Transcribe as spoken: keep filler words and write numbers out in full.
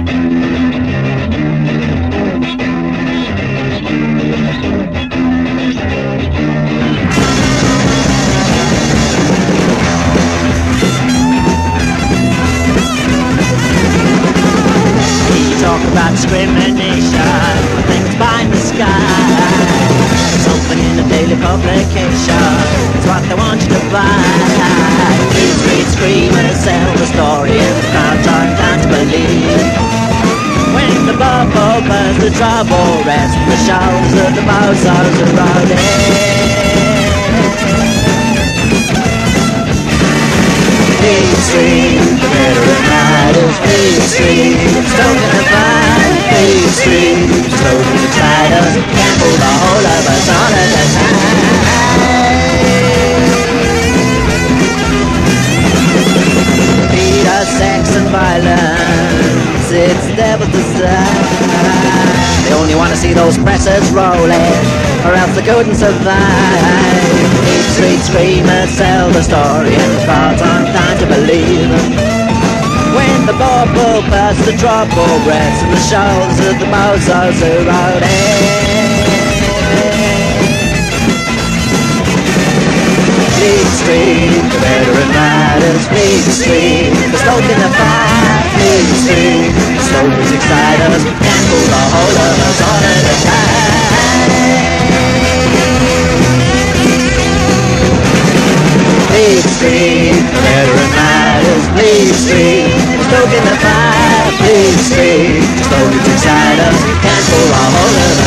Talk about discrimination, things behind the sky. Something in a daily publication, it's what they want you to buy. Street, street screamers sell the story and the crowd aren't down to believe. When the bubble bursts, the trouble rests on the shoulders of the bozos around it. Street, street, the veteran riders, Street, street, stoking the fire. Street, street, stoking the tide. Can't pull the whole of us all at a time. Peter, sex and violence, it's the devil's design. They only want to see those presses rolling, or else they couldn't survive. Street screamers sell the story and the crowds aren't time to believe them. When the bubble bursts, the trouble rests on the shoulders of the bozos who wrote it. Fleet Street, the veteran riders, Fleet Street, the smoke in the fire. Fleet Street, the smokers excite us, can't pull the whole of us all at a time. Fleet Street, the veteran riders, Fleet Street, stoking the fire. Fleet Street, smokers excite us, can't pull the whole of